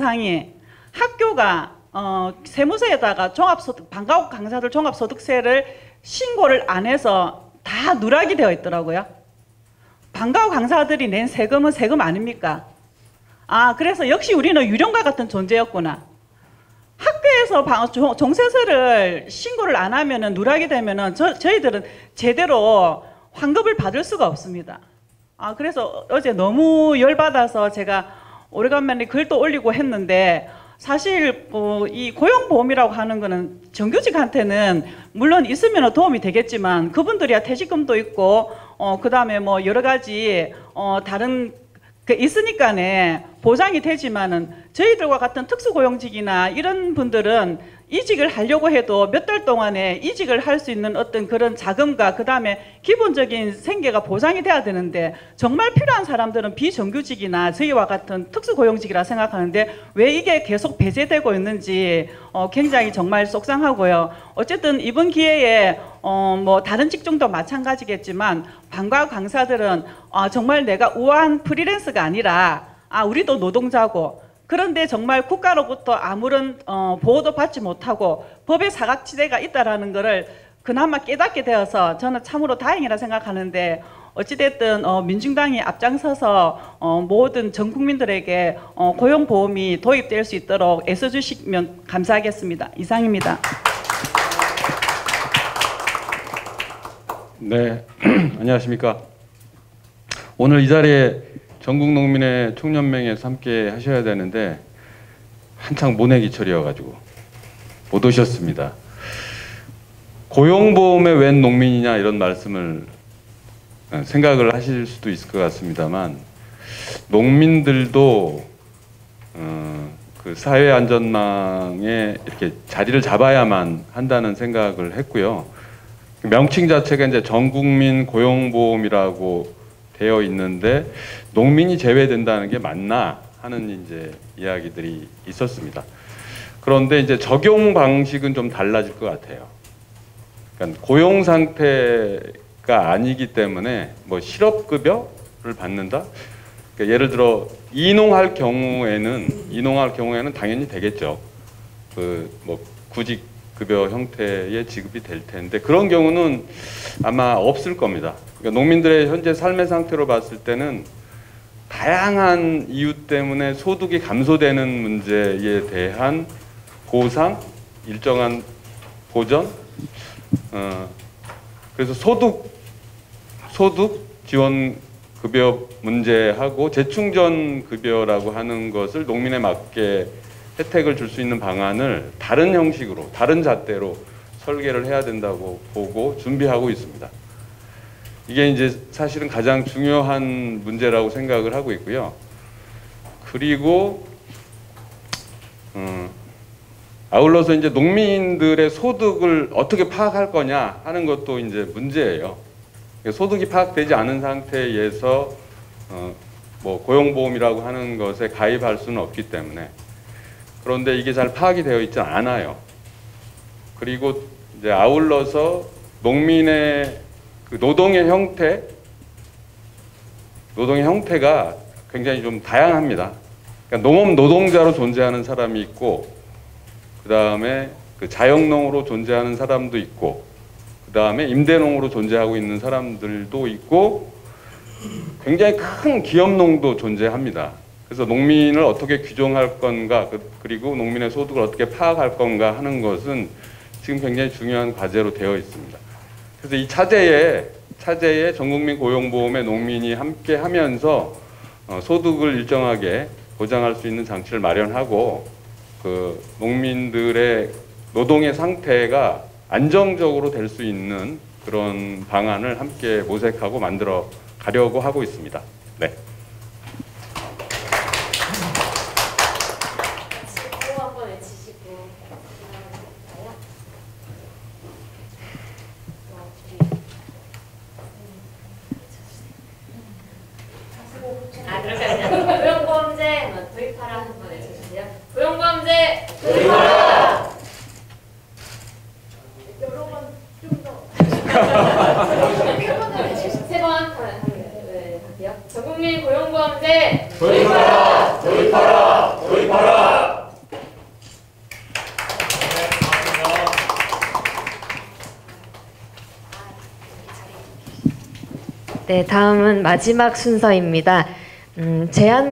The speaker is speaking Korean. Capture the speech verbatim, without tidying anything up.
현상이 학교가 어, 세무서에다가 종합소득, 방과후 강사들 종합소득세를 신고를 안 해서 다 누락이 되어 있더라고요. 방과후 강사들이 낸 세금은 세금 아닙니까? 아, 그래서 역시 우리는 유령과 같은 존재였구나. 학교에서 방, 종세세를 신고를 안 하면은 누락이 되면은 저, 저희들은 제대로 환급을 받을 수가 없습니다. 아, 그래서 어제 너무 열받아서 제가 오래간만에 글도 올리고 했는데, 사실 어, 이 고용보험이라고 하는 거는 정규직한테는 물론 있으면 도움이 되겠지만 그분들이야 퇴직금도 있고 어, 그 다음에 뭐 여러 가지 어, 다른 그 있으니까네 보장이 되지만은 저희들과 같은 특수고용직이나 이런 분들은 이직을 하려고 해도 몇 달 동안에 이직을 할 수 있는 어떤 그런 자금과 그 다음에 기본적인 생계가 보장이 돼야 되는데, 정말 필요한 사람들은 비정규직이나 저희와 같은 특수고용직이라 생각하는데 왜 이게 계속 배제되고 있는지 어, 굉장히 정말 속상하고요. 어쨌든 이번 기회에 어, 뭐 다른 직종도 마찬가지겠지만 방과후 강사들은 어, 정말 내가 우아한 프리랜서가 아니라 아, 우리도 노동자고, 그런데 정말 국가로부터 아무런 어, 보호도 받지 못하고 법의 사각지대가 있다라는 것을 그나마 깨닫게 되어서 저는 참으로 다행이라 생각하는데, 어찌됐든 어, 민중당이 앞장서서 어, 모든 전 국민들에게 어, 고용보험이 도입될 수 있도록 애써주시면 감사하겠습니다. 이상입니다. 네, 안녕하십니까. 오늘 이 자리에 전국농민의 총연맹에서 함께 하셔야 되는데 한창 모내기철이어가지고 못 오셨습니다. 고용보험에 웬 농민이냐 이런 말씀을 생각을 하실 수도 있을 것 같습니다만, 농민들도 어, 그 사회안전망에 이렇게 자리를 잡아야만 한다는 생각을 했고요. 명칭 자체가 이제 전국민 고용보험이라고 되어 있는데 농민이 제외된다는 게 맞나 하는 이제 이야기들이 있었습니다. 그런데 이제 적용 방식은 좀 달라질 것 같아요. 그러니까 고용 상태가 아니기 때문에 뭐 실업급여를 받는다. 그러니까 예를 들어 이농할 경우에는 이농할 경우에는 당연히 되겠죠. 그 뭐 구직 급여 형태의 지급이 될 텐데 그런 경우는 아마 없을 겁니다. 그러니까 농민들의 현재 삶의 상태로 봤을 때는 다양한 이유 때문에 소득이 감소되는 문제에 대한 보상, 일정한 보전, 어, 그래서 소득, 소득 지원 급여 문제하고 재충전 급여라고 하는 것을 농민에 맞게 혜택을 줄 수 있는 방안을 다른 형식으로, 다른 잣대로 설계를 해야 된다고 보고 준비하고 있습니다. 이게 이제 사실은 가장 중요한 문제라고 생각을 하고 있고요. 그리고 음, 아울러서 이제 농민들의 소득을 어떻게 파악할 거냐 하는 것도 이제 문제예요. 소득이 파악되지 않은 상태에서 어, 뭐 고용보험이라고 하는 것에 가입할 수는 없기 때문에, 그런데 이게 잘 파악이 되어 있지 않아요. 그리고 이제 아울러서 농민의 그 노동의 형태, 노동의 형태가 굉장히 좀 다양합니다. 그러니까 농업 노동자로 존재하는 사람이 있고, 그 다음에 그 자영농으로 존재하는 사람도 있고, 그 다음에 임대농으로 존재하고 있는 사람들도 있고, 굉장히 큰 기업농도 존재합니다. 그래서 농민을 어떻게 규정할 건가, 그리고 농민의 소득을 어떻게 파악할 건가 하는 것은 지금 굉장히 중요한 과제로 되어 있습니다. 그래서 이 차제에, 차제에 전국민 고용보험에 농민이 함께 하면서 어, 소득을 일정하게 보장할 수 있는 장치를 마련하고, 그 농민들의 노동의 상태가 안정적으로 될 수 있는 그런 방안을 함께 모색하고 만들어 가려고 하고 있습니다. 네. 아, 그렇게 아니라 고용보험제 도입하라 한번 외쳐주세요. 고용보험제 도입하라! 여러 번 좀 더. 세 번 할게요. 네, 다음은 마지막 순서입니다. 음, 제안